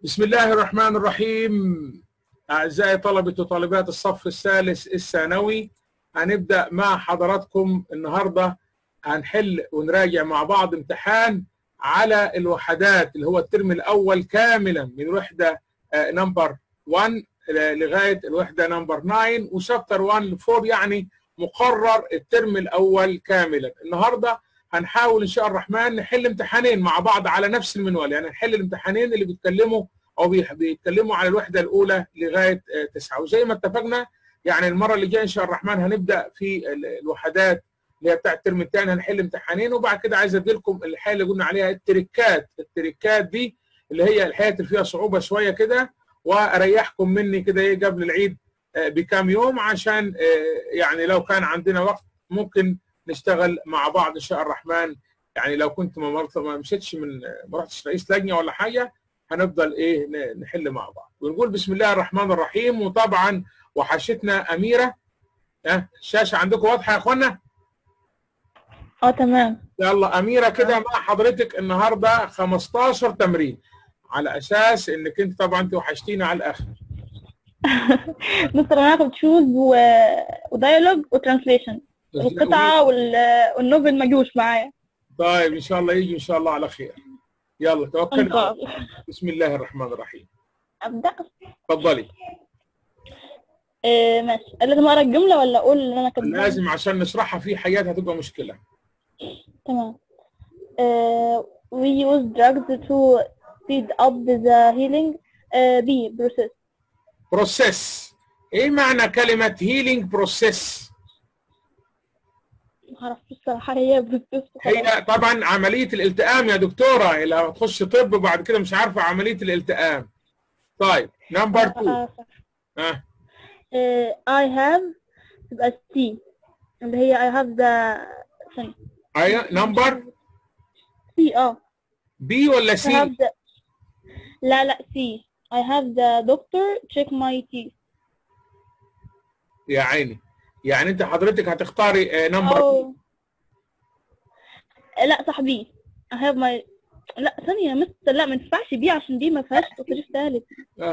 بسم الله الرحمن الرحيم. أعزائي طلبة وطالبات الصف الثالث الثانوي، هنبدأ مع حضراتكم النهاردة. هنحل ونراجع مع بعض امتحان على الوحدات اللي هو الترم الأول كاملا من الوحدة نمبر 1 لغاية الوحدة نمبر 9 وشابتر 1 ل 4، يعني مقرر الترم الأول كاملا. النهاردة هنحاول إن شاء الرحمن نحل امتحانين مع بعض على نفس المنوال، يعني نحل الامتحانين اللي بيتكلموا على الوحدة الأولى لغاية 9. وزي ما اتفقنا يعني المرة اللي جاية إن شاء الرحمن هنبدأ في الوحدات اللي هي بتاع الترم الثاني، هنحل امتحانين وبعد كده عايز أدي لكم الحاجة اللي قلنا عليها التريكات دي اللي هي الحاجات اللي فيها صعوبة شوية كده، وأريحكم مني كده إيه قبل العيد بكام يوم، عشان يعني لو كان عندنا وقت ممكن نشتغل مع بعض ان شاء الرحمن. يعني لو كنت ما مشيتش ما رحتش رئيس لجنه ولا حاجه، هنفضل ايه نحل مع بعض ونقول بسم الله الرحمن الرحيم. وطبعا وحشتنا اميره. الشاشه عندكم واضحه يا اخوانا؟ تمام. يلا اميره كده مع حضرتك النهارده 15 تمرين، على اساس انك انت طبعا انت وحشتينا على الاخر. مستر انا هاخد تشوز وديالوج وترانسليشن. القطعة والنوفل ما جوش معايا. طيب ان شاء الله يجي ان شاء الله على خير. يلا توكلنا على الله. بسم الله الرحمن الرحيم. ابدا. اتفضلي. ماشي. لازم اقرا الجملة ولا اقول اللي انا كاتباه؟ لازم عشان نشرحها في حاجات هتبقى مشكلة. تمام. we use drugs to speed up the healing process. بروسيس. ايه معنى كلمة هيلينج بروسيس؟ ما اعرفش الصراحة، هي بروسيس. هي طبعا عملية الالتئام يا دكتورة، لو هتخش طب بعد كده مش عارفة عملية الالتئام. طيب نمبر 2. I have تبقى C اللي هي I have the ثانية. ايوه نمبر C. بي ولا سي؟ لا C. I have the doctor check my teeth. يا عيني، يعني انت حضرتك هتختاري نمبر لا صح بي. I have my لا ثانية يا مستر، لا ما ينفعش بي عشان دي ما فيهاش تصريف ثالث.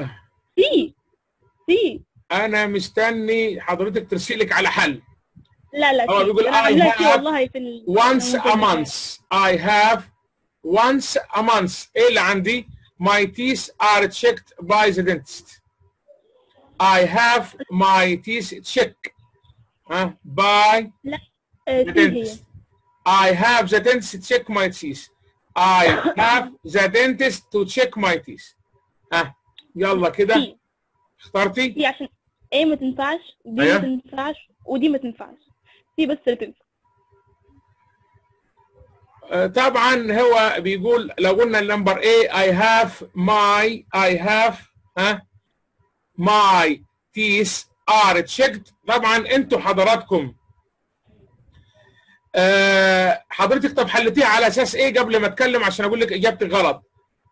سي. انا مستني حضرتك ترسلك على حل. لا بيقول انا عاملاها سي والله في once a month. I have once a month. ايه اللي عندي؟ my teeth are checked by the dentist. I have my teeth checked by the dentist. I have the dentist check my teeth. I have the dentist to check my teeth. يلا كده اخترتي؟ دي عشان ايه ما تنفعش، دي ما تنفعش ودي ما تنفعش، دي بس اللي تنفع. طبعا هو بيقول لو قلنا النمبر A I have my teeth are checked. طبعا انتوا حضراتكم حضرتك طب حلتيها على اساس ايه قبل ما اتكلم عشان اقول لك اجابتك غلط؟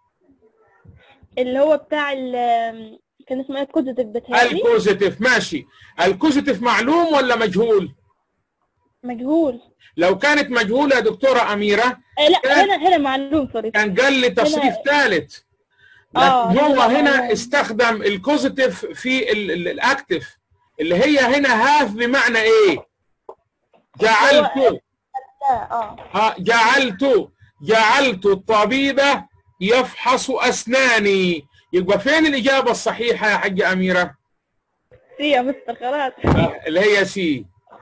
اللي هو بتاع كان اسمه ايه؟ الكوزيتيف بتاعي. الكوزيتيف ماشي. الكوزيتيف معلوم ولا مجهول؟ مجهول. لو كانت مجهوله يا دكتوره اميره لا هنا معلوم. سوري كان قال لي تصريف ثالث، لكن هو هنا استخدم الكوزيتيف في الاكتف اللي هي هنا هاف بمعنى ايه؟ جعلت الطبيب يفحص اسناني. يبقى فين الاجابه الصحيحه يا حاجه اميره؟ سي يا مستر خلاص. اللي هي سي.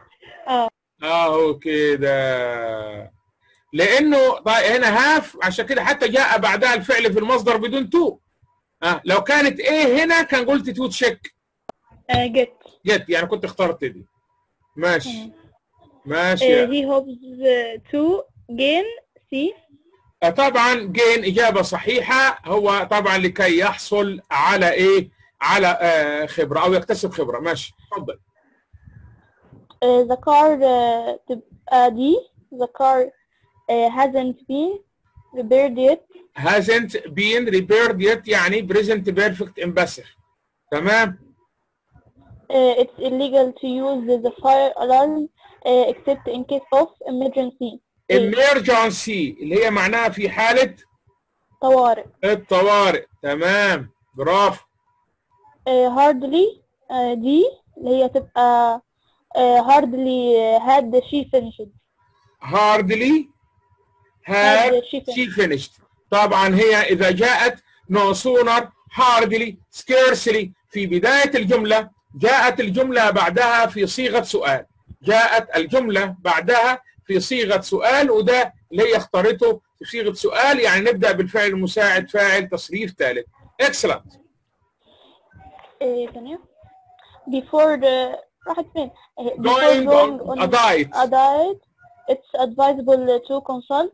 كده، لانه هنا هاف عشان كده حتى جاء بعدها الفعل في المصدر بدون تو. لو كانت ايه هنا كان قلت تو تشيك. جت يعني كنت اخترت دي. ماشي ماشي. he hopes to gain C. طبعا gain اجابه صحيحه، هو طبعا لكي يحصل على ايه؟ على خبره او يكتسب خبره. ماشي اتفضل. the car تبقى دي. the car hasn't been repaired yet. hasn't been repaired yet يعني present perfect impassive. تمام. it's illegal to use the fire alarm except in case of emergency. emergency اللي هي معناها في حالة طوارئ. الطوارئ، تمام، برافو. hardly دي اللي هي تبقى hardly had she finished. hardly had she finished. طبعا هي إذا جاءت no sooner hardly scarcely في بداية الجملة، جاءت الجملة بعدها في صيغة سؤال، جاءت الجملة بعدها في صيغة سؤال، وده اللي هي اختارته في صيغة سؤال، يعني نبدأ بالفعل المساعد فاعل تصريف ثالث. excellent. ثانية before راحت فين؟ going on a diet. It's advisable to consult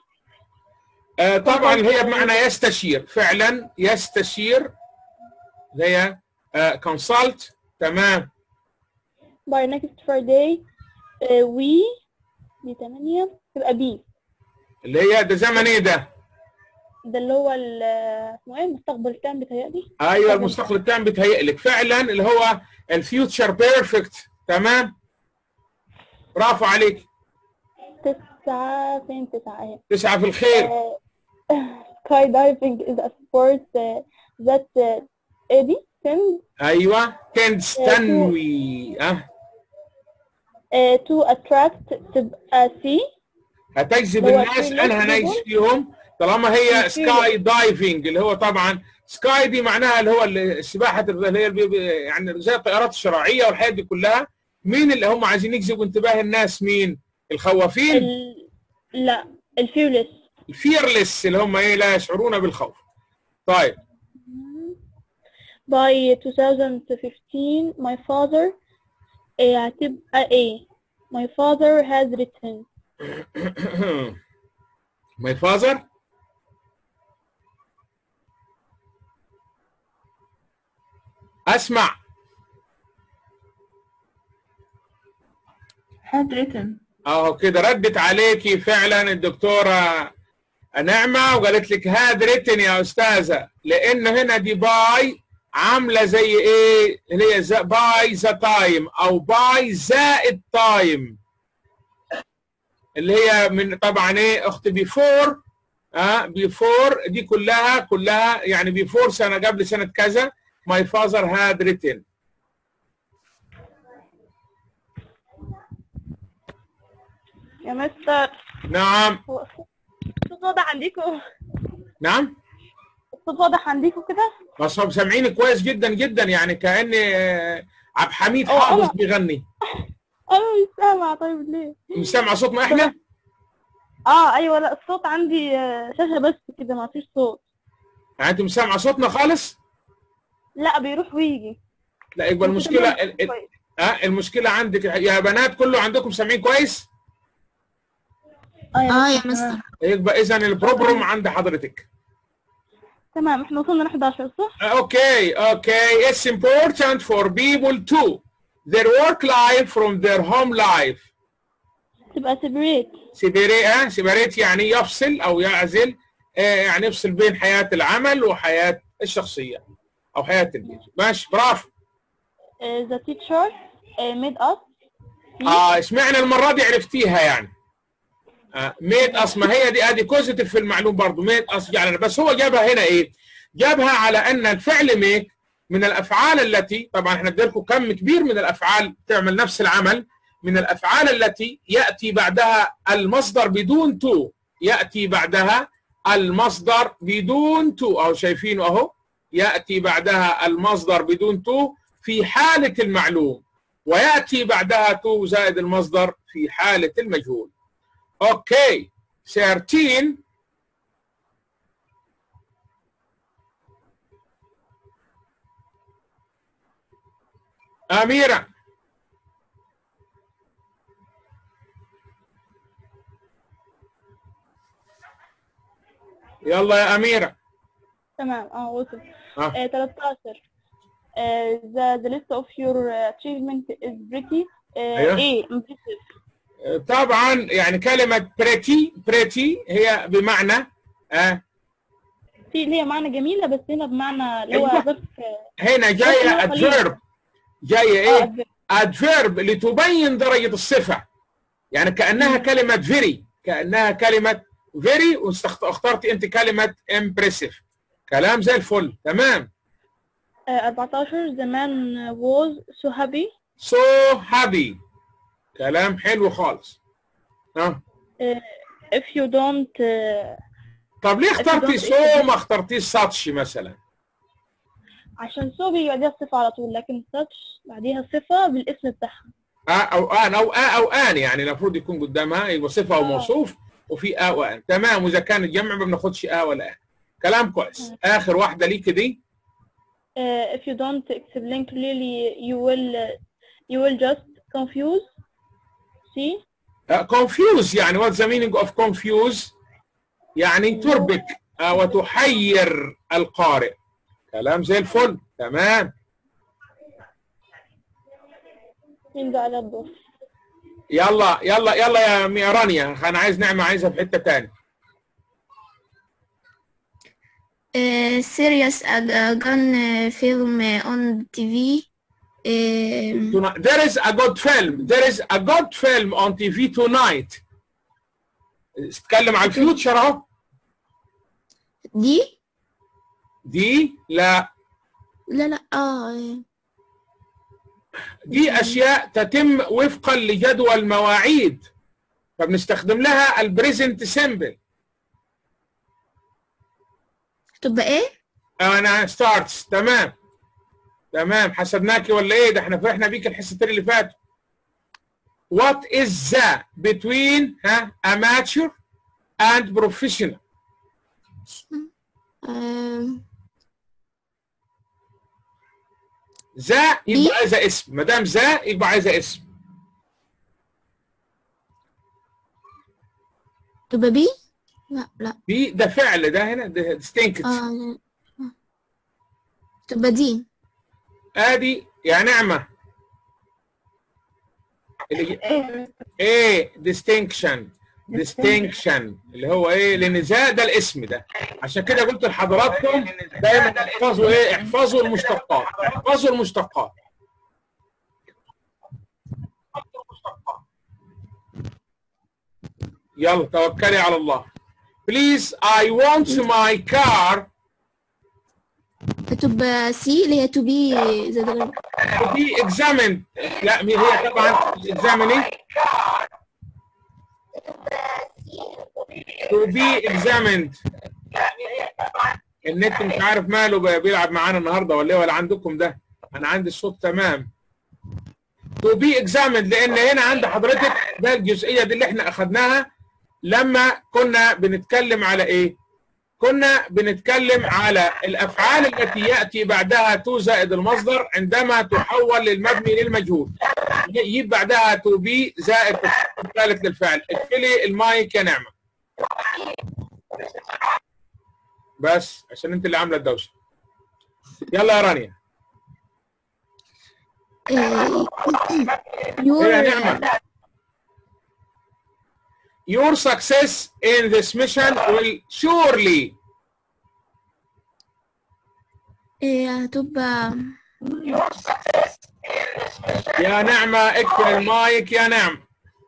طبعا هي بمعنى يستشير، فعلا يستشير هي consult، تمام. by next Friday we دي 8 تبقى بي اللي هي ده زمن ايه ده؟ ده اللي هو اسمه ايه؟ المستقبل التام بيتهيألي. ايوه المستقبل التام بيتهيألك فعلا، اللي هو الفيوتشر بيرفكت، تمام، برافو عليك. 9 فين 9 اهي. 9 في الخير. sky diving is a sport that دي tends ايوه تنوي to attract تبقى سي هتجذب الناس، انا هنعيش فيهم طالما هي سكاي دايفنج، اللي هو طبعا سكاي دي معناها اللي هو السباحه اللي هي يعني زي الطيارات الشراعيه والحاجات دي كلها. مين اللي هم عايزين يجذبوا انتباه الناس؟ مين؟ الخوافين؟ لا الفيرلس. الفيرلس اللي هم ايه؟ لا يشعرون بالخوف. طيب by 2015 my father هتبقى ايه؟ my father has written. my father اسمع had written. اهو كده ردت عليكي فعلا الدكتوره نعمه وقالت لك هاد ريتن يا استاذه، لان هنا دي باي عامله زي ايه؟ اللي هي باي ذا تايم او باي زائد تايم، اللي هي من طبعا ايه اخت بيفور. بيفور دي كلها يعني بيفور سنه قبل سنه كذا. my father had written. يا مستر. نعم. الصوت واضح عندكم؟ نعم. الصوت واضح عندكم كده؟ بس هم سامعيني كويس جدا جدا، يعني كأن عبد الحميد حافظ بيغني. انا مش سامعه. طيب ليه؟ مش سامعه صوتنا احنا؟ ايوه، لا الصوت عندي شاشه بس كده ما فيش صوت. يعني انت مش سامعه صوتنا خالص؟ لا بيروح ويجي. لا يبقى المشكله المشكله عندك يا بنات، كله عندكم سامعين كويس؟ يا مستر. يبقى اذا البروبروم عند حضرتك. تمام، احنا وصلنا ل 11 صح؟ اوكي it's important for people to their work life from their home life. تبقى separate يعني يفصل او يعزل، يعني يفصل بين حياة العمل وحياة الشخصية او حياة البيت. ماشي، برافو. the teacher made us. اشمعنى المرة دي عرفتيها يعني؟ ميد اس، ما هي دي ادي كوزيتيف في المعلوم برضه، ميد اس يعني، بس هو جابها هنا ايه؟ جابها على ان الفعل ميك من الافعال التي، طبعا احنا اديلكم كم كبير من الافعال تعمل نفس العمل، من الافعال التي ياتي بعدها المصدر بدون تو، ياتي بعدها المصدر بدون تو، اهو شايفينه اهو، ياتي بعدها المصدر بدون تو في حالة المعلوم، وياتي بعدها تو زائد المصدر في حالة المجهول. اوكي 13 أميرة. يلا يا أميرة. تمام وصل. 13 the list of your achievement is pretty impressive. طبعا يعني كلمة pretty هي بمعنى في ليها معنى جميلة، بس هنا بمعنى اللي هو ظرف. هنا جاية adverb، جاية ايه؟ adverb لتبين درجة الصفة، يعني كأنها كلمة very، كأنها كلمة very واخترت انت كلمه impressive. كلام زي الفل. تمام. 14 the man was so happy. so happy. كلام حلو خالص. if you don't طب ليه اخترتي so ما اخترتيش such مثلا؟ عشان so بيجي بعديها الصفة على طول، لكن such بعديها الصفة بالاسم بتاعها. او ان او ان يعني المفروض يكون قدامها يبقى صفة او موصوف وفي وان. تمام. واذا كان الجمع ما بناخدش ولا ان. كلام كويس. اخر واحدة ليك دي. if you don't explain clearly you will just confuse. See? confuse يعني what's the meaning of confuse؟ يعني تربك وتحير القارئ. كلام زي الفل. تمام. مين ده على الدور؟ يلا يلا يلا يا رانيا، انا عايز نعمة عايزها في حتة تاني. serious a gun film on TV. There is a good film. There is a good film on TV tonight. تتكلم عن الفيوتشر اهو. دي لا دي اشياء تتم وفقا لجدول المواعيد، فبنستخدم لها البريزنت سيمبل. تبقى ايه؟ انا ستارتس. تمام تمام. حسبناكي ولا ايه؟ ده احنا فرحنا بيك الحصتين اللي فاتوا. What is the between amateur and professional؟ ذا يبقى عايزة اسم، ما دام ذا يبقى عايزة اسم. تبقى بي؟ لا بي ده فعل، ده هنا ده distinct. تبقى دي. ادي يا نعمة ايه distinction اللي هو ايه؟ لان ذا ده الاسم ده. عشان كده قلت لحضراتكم دايما احفظوا ايه؟ احفظوا المشتقات. احفظوا المشتقات. يلا توكلي على الله. Please I want my car. تبقى سي اللي هي to be examined. لا هي طبعا examining. to be examined. النت مش عارف ماله بيلعب معانا النهارده ولا ايه؟ ولا عندكم ده؟ انا عندي الصوت تمام. to be examined لان هنا عند حضرتك ده الجزئيه دي اللي احنا اخذناها لما كنا بنتكلم على ايه؟ كنا بنتكلم على الافعال التي ياتي بعدها تو زائد المصدر عندما تحول للمبني للمجهول. يجيب بعدها تو بي زائد ثالث للفعل. اقفلي المايك يا نعمه. بس عشان انت اللي عامله الدوشه. يلا يا رانيا. يا نعمه. Your success in this mission will surely. هتبقى يا نعمة اقفل المايك يا نعم.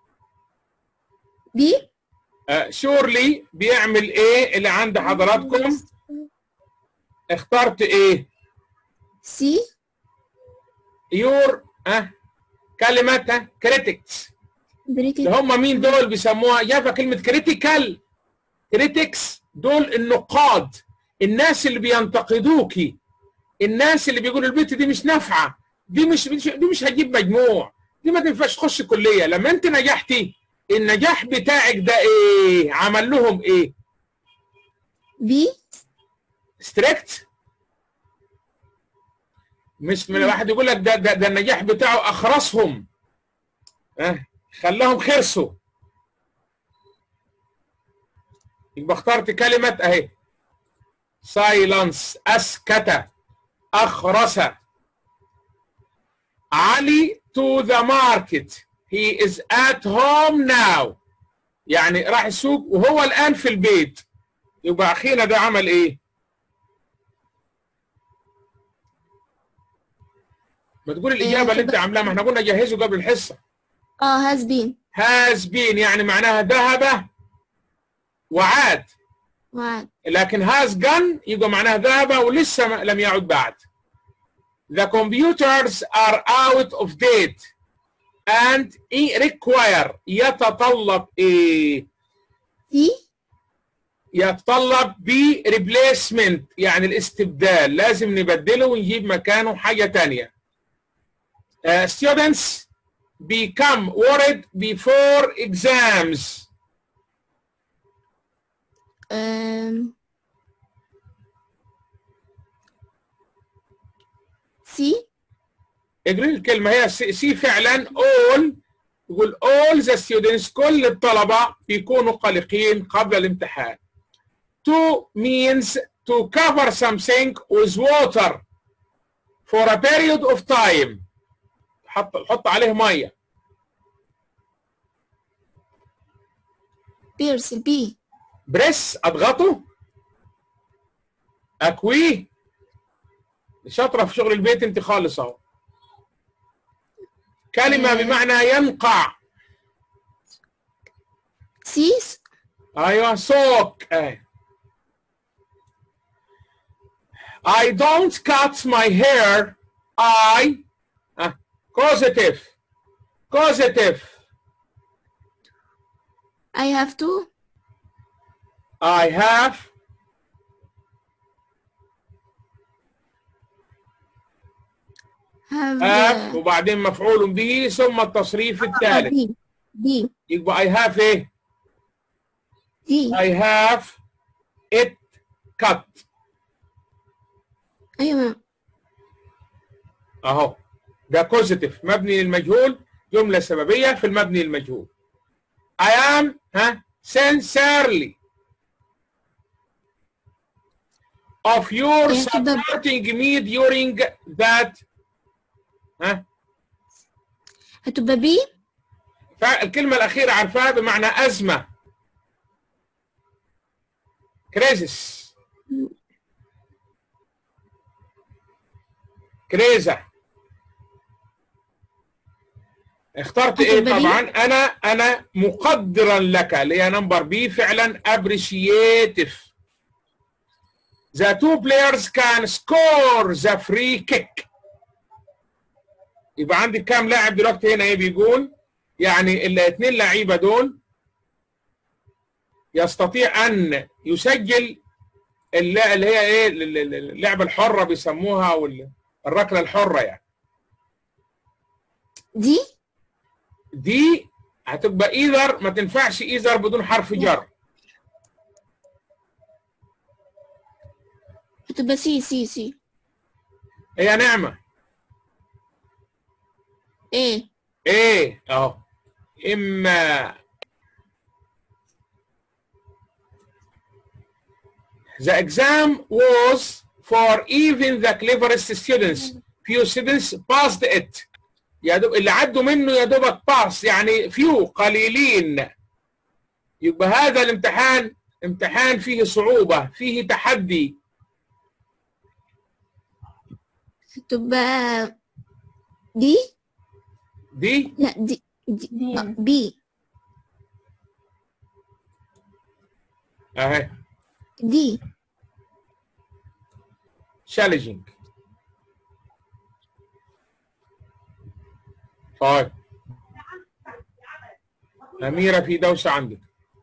بي surely بيعمل ايه اللي عند حضراتكم؟ اخترت ايه؟ سي. your كلمة critics. اللي هم مين دول بيسموها؟ جابها كلمة كريتيكال. كريتكس دول النقاد، الناس اللي بينتقدوكي، الناس اللي بيقولوا البنت دي مش نافعة، دي مش هتجيب مجموع، دي ما تنفعش تخش كلية. لما انت نجحتي النجاح بتاعك ده ايه؟ عمل لهم ايه؟ بي ستريكت. مش من واحد يقول لك ده النجاح بتاعه اخرسهم، خلاهم خرسوا. يبقى اخترت كلمة اهي silence. اسكت، اخرس. علي to the market. he is at home now. يعني راح السوق وهو الان في البيت. يبقى اخينا ده عمل ايه؟ ما تقول الاجابة اللي انت عاملاها، ما احنا قلنا جهزوا قبل الحصة. has been. has been يعني معناها ذهب وعاد. وعد. لكن has gone يبقى معناها ذهب ولسه لم يعد بعد. The computers are out of date and require يتطلب ايه؟ سي. يتطلب replacement يعني الاستبدال، لازم نبدله ونجيب مكانه حاجة تانية. Students become worried before exams. سي. اقري الكلمة، هي سي فعلا. all يقول all the students كل الطلبة بيكونوا قلقين قبل الامتحان. to means to cover something with water for a period of time. حط عليه مية. بيرس. البي. بريس اضغطه. اكويه. شاطرة في شغل البيت انت خالص اهو. كلمة بمعنى ينقع. سيس. ايوه soak. I don't cut my hair. I causative. I have to. I have وبعدين مفعول به ثم التصريف الثالث. بي. يبقى I have ايه؟ دي. I have it cut. ايوه اهو ده كوزيتيف مبني للمجهول، جملة سببية في المبني للمجهول. I am sincerely of your supporting me during that. هتبقى بي. الكلمة الأخيرة عارفاها بمعنى أزمة. كريزس. كريزة. اخترت ايه طبعا؟ انا مقدرا لك اللي هي نمبر بي فعلا appreciative. The two players can score the free kick. يبقى عندي كام لاعب دلوقتي هنا؟ ايه بيقول؟ يعني الاثنين لعيبه دول يستطيع ان يسجل اللي هي ايه اللعبه الحره بيسموها، او الركله الحره يعني. دي هتبقى ايذر، ما تنفعش ايذر بدون حرف جر. هتبقى سي. هي نعمة. ايه اهو. اما the exam was for even the cleverest students. Few students passed it. يا دوب اللي عدوا منه يا دوبك باس، يعني فيو قليلين. يبقى هذا الامتحان امتحان فيه صعوبة، فيه تحدي. تبقى دي. لا دي بي اهي. دي challenging. طيب أميرة في دوشة عندك.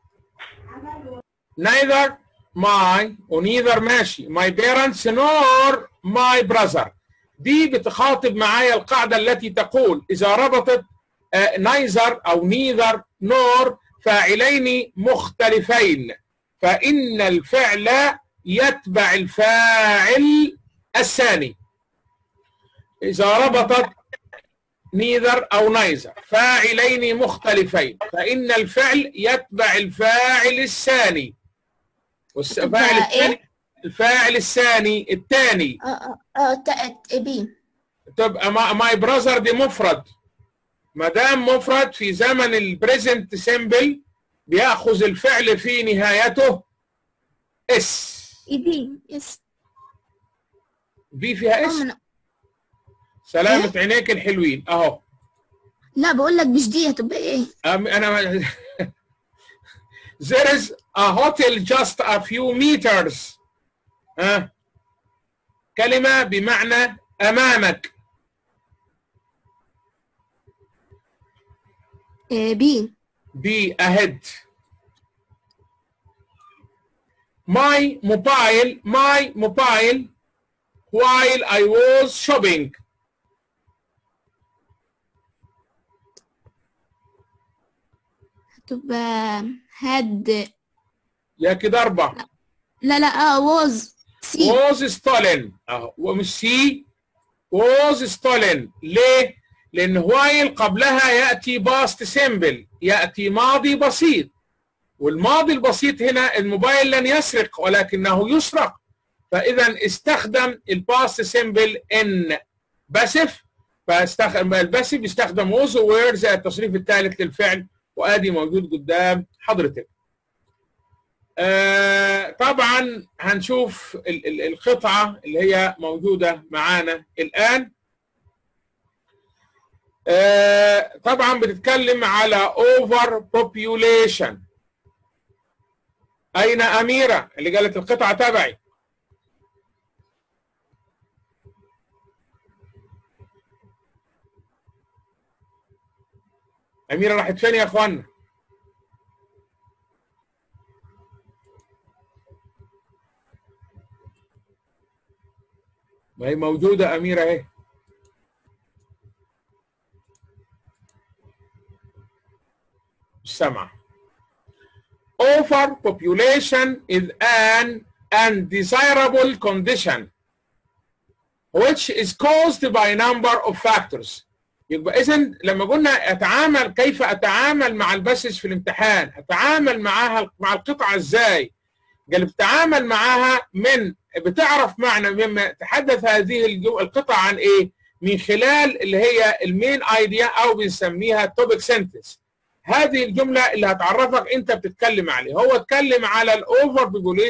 neither my neither ماشي my parents nor my brother. دي بتخاطب معايا القاعدة التي تقول إذا ربطت neither أو neither nor فاعلين مختلفين فإن الفعل يتبع الفاعل الثاني. إذا ربطت neither أو neither فاعلين مختلفين فإن الفعل يتبع الفاعل الثاني. والفاعل الثاني الفاعل الثاني بي. تبقى ماي براذر دي مفرد. ما دام مفرد في زمن البريزنت سيمبل بياخذ الفعل في نهايته اس. بي فيها اس. سلامة عينيك الحلوين اهو. لا بقول لك مش دي، هتبقى ايه؟ انا There is a hotel just a few meters. كلمة بمعنى أمامك. B. Be ahead. My mobile while I was shopping. تبقى had. يا كده 4. لا was. C. was stolen. ومش سي. was stolen. ليه؟ لأن while قبلها يأتي past simple، يأتي ماضي بسيط، والماضي البسيط هنا الموبايل لن يسرق ولكنه يسرق، فإذا استخدم الباست سيمبل ان باسف، فاستخدم الباسف يستخدم was were زي التصريف الثالث للفعل، وادي موجود قدام حضرتك. طبعا هنشوف القطعة اللي هي موجودة معانا الآن. طبعا بتتكلم على over population. أين أميرة اللي قالت القطعة تبعي؟ أميرة راحت فين يا أخوانا؟ ما هي موجودة أميرة أهي. مش سامعة. Overpopulation is an undesirable condition which is caused by a number of factors. يبقى إذن لما قلنا كيف أتعامل مع الباسج في الامتحان، أتعامل معاها مع القطعة إزاي؟ قال بتتعامل معاها بتعرف معنى مما تحدث هذه القطعة عن إيه؟ من خلال اللي هي المين ايديا أو بنسميها توبيك سنتنس. هذه الجملة اللي هتعرفك أنت بتتكلم عليه. هو اتكلم على الأوفر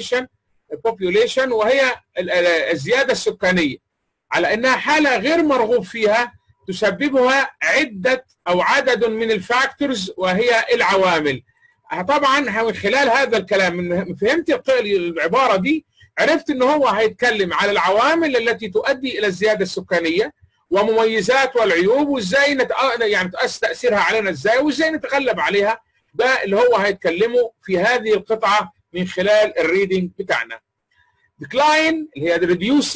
بوبوليشن وهي الزيادة السكانية، على أنها حالة غير مرغوب فيها تسببها عدد من الفاكتورز وهي العوامل. طبعا من خلال هذا الكلام من فهمت العبارة دي عرفت ان هو هيتكلم على العوامل التي تؤدي الى الزيادة السكانية ومميزات والعيوب وازاي يعني تأثيرها علينا ازاي وازاي نتغلب عليها. ده اللي هو هيتكلمه في هذه القطعة من خلال الريدنج بتاعنا. decline اللي هي reduce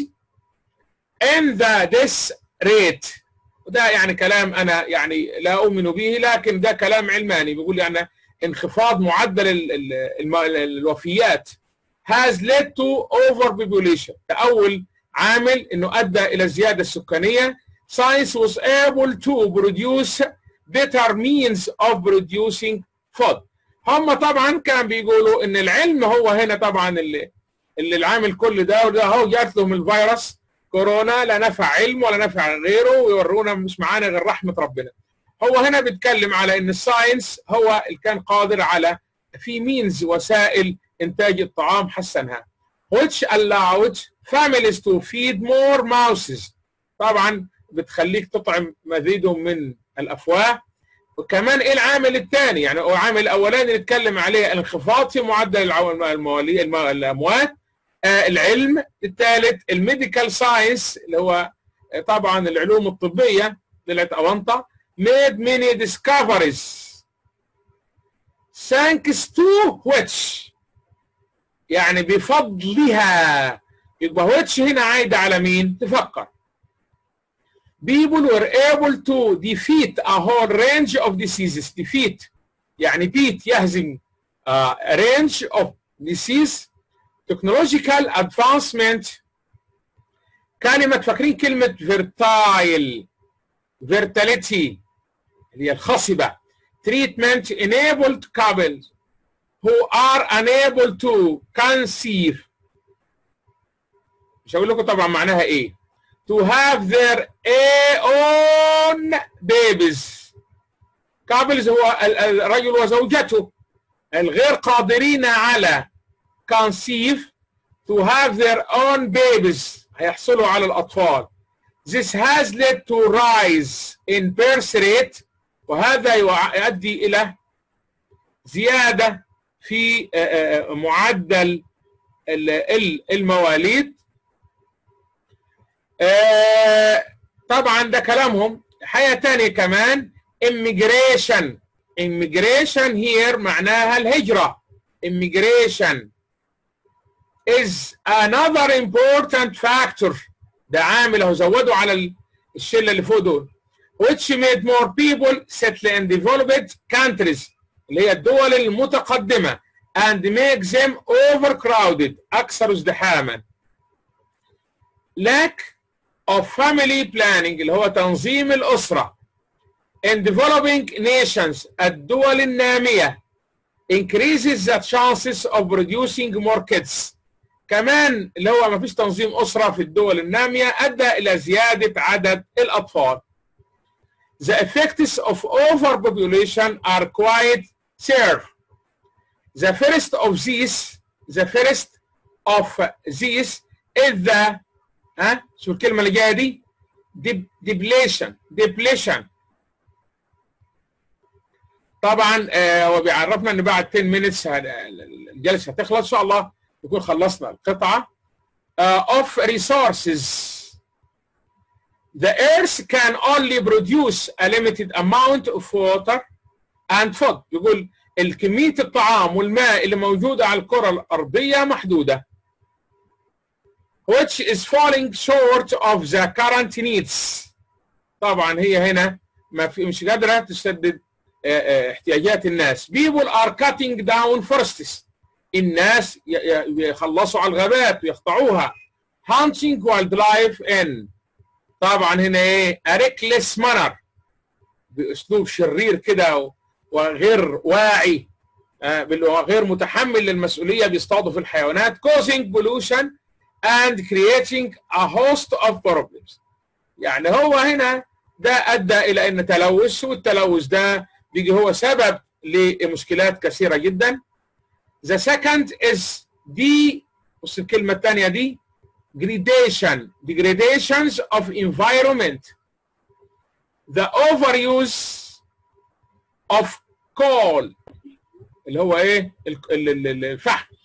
in the death rate. وده يعني كلام انا يعني لا اؤمن به، لكن ده كلام علماني بيقول يعني انخفاض معدل الوفيات has led to overpopulation. اول عامل انه ادى الى الزياده السكانيه. Science was able to produce better means of producing food. هم طبعا كان بيقولوا ان العلم هو هنا طبعا اللي العامل كل ده، وده هو جات لهم الفيروس كورونا لا نفع علم ولا نفع غيره، ويورونا مش معانا غير رحمه ربنا. هو هنا بيتكلم على ان الساينس هو اللي كان قادر على في مينز وسائل انتاج الطعام حسنها. which allowed families to feed more mouses. طبعا بتخليك تطعم مزيد من الافواه. وكمان ايه العامل الثاني؟ يعني العامل الاولاني اللي نتكلم عليه الانخفاض في معدل الاموات. العلم. الثالث الميديكال ساينس اللي هو طبعا العلوم الطبيه طلعت اونطه. made many discoveries thanks to which يعني بفضلها. يبقى which هنا عايده على مين؟ تفكر. people were able to defeat a whole range of diseases. defeat يعني beat يهزم a range of disease. technological advancement. كلمة فاكرين كلمة fertile fertility اللي هي الخصبة. treatment enabled couples who are unable to conceive. مش هقول لكم طبعا معناها ايه. to have their own babies. couples هو الرجل وزوجته الغير قادرين على conceive to have their own babies هيحصلوا على الأطفال. This has led to rise in birth rate. وهذا يؤدي إلى زيادة في معدل المواليد. طبعا ده كلامهم. حاجة تانية كمان immigration here معناها الهجرة. immigration is another important factor. ده عامل اهو زودوا على الشلة اللي فوق دول. which made more people settle in developed countries اللي هي الدول المتقدمة and make them overcrowded أكثر ازدحاما. lack of family planning اللي هو تنظيم الأسرة in developing nations الدول النامية increases the chances of producing more kids. كمان اللي هو ما فيش تنظيم أسرة في الدول النامية أدى إلى زيادة عدد الأطفال. The effects of overpopulation are quite severe. The first of these is the شو الكلمة اللي جاية دي؟ depletion. طبعا هو بيعرفنا ان بعد 10 minutes الجلسة هتخلص ان شاء الله نكون خلصنا القطعة. of resources. The earth can only produce a limited amount of water and food. يقول الكمية الطعام والماء اللي موجودة على الكرة الأرضية محدودة. which is falling short of the current needs. طبعا هي هنا مش قادرة تسدد احتياجات الناس. people are cutting down forests. الناس يخلصوا على الغابات ويقطعوها. hunting wildlife in. طبعا هنا ايه a reckless manner باسلوب شرير كده وغير واعي وغير متحمل للمسؤوليه بيصطادوا في الحيوانات causing pollution and creating a host of problems. يعني هو هنا ده ادى الى ان تلوث، والتلوث ده بيجي هو سبب لمشكلات كثيره جدا. The second is بص الكلمه الثانيه دي degradations of environment. The overuse of coal اللي هو ايه الفحم.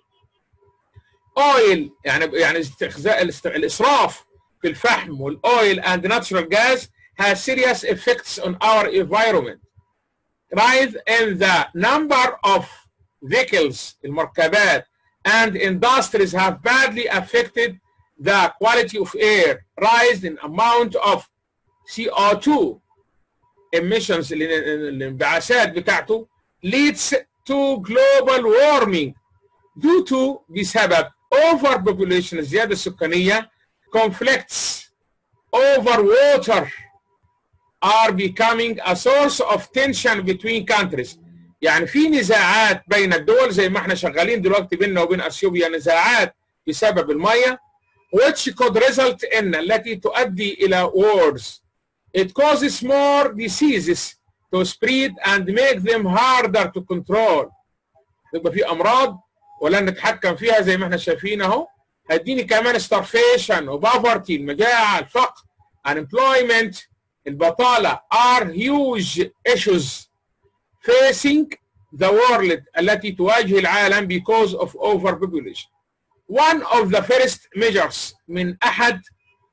oil يعني الاسراف في الفحم والاويل and natural gas has serious effects on our environment. Rise in the number of vehicles المركبات and industries have badly affected the quality of air. Rise in amount of CO2 emissions الانبعاثات بتاعته leads to global warming due to بسبب overpopulation الزيادة السكانية. conflicts over water are becoming a source of tension between countries. يعني في نزاعات بين الدول زي ما احنا شغالين دلوقتي بيننا وبين اثيوبيا نزاعات بسبب المية which could result in التي تؤدي إلى wars. It causes more diseases to spread and make them harder to control. يبقى في أمراض ولن نتحكم فيها زي ما احنا شايفين اهو. هيديني كمان starvation وبافرتي المجاعة الفقر unemployment البطالة are huge issues facing the world التي تواجه العالم because of overpopulation. One of the first measures من أحد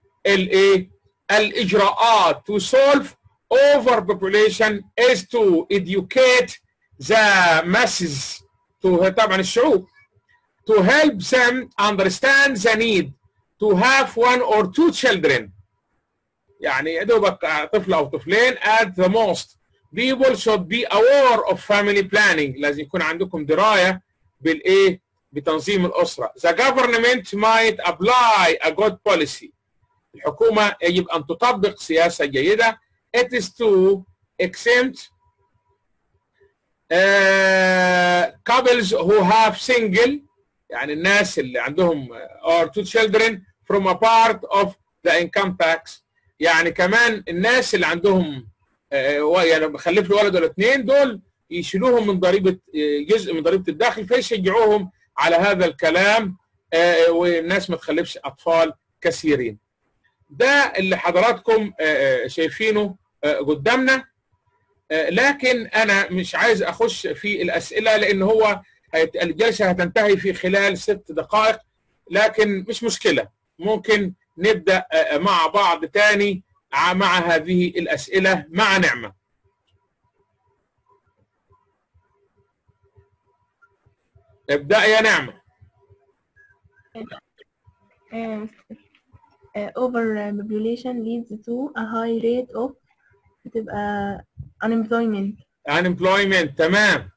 الإجراءات to solve overpopulation is to educate the masses طبعا الشعوب to help them understand the need to have one or two children. يعني يا دوبك طفل أو طفلين at the most. People should be aware of family planning. لازم يكون عندكم دراية بتنظيم الأسرة. The government might apply a good policy. الحكومة يجب أن تطبق سياسة جيدة. It is to exempt couples who have single يعني الناس اللي عندهم or two children from a part of the income tax. يعني كمان الناس اللي عندهم يعني بخلف له ولد ولا اثنين دول يشيلوهم من ضريبة جزء من ضريبة الدخل فيشجعوهم على هذا الكلام والناس ما تخلفش أطفال كثيرين. ده اللي حضراتكم شايفينه قدامنا. لكن أنا مش عايز أخش في الأسئلة لأن هو الجلسة هتنتهي في خلال 6 دقائق، لكن مش مشكلة، ممكن نبدأ مع بعض تاني مع هذه الأسئلة مع نعمة. ابدأ يا نعمة. Overpopulation leads to a high rate of بتبقى unemployment. تمام.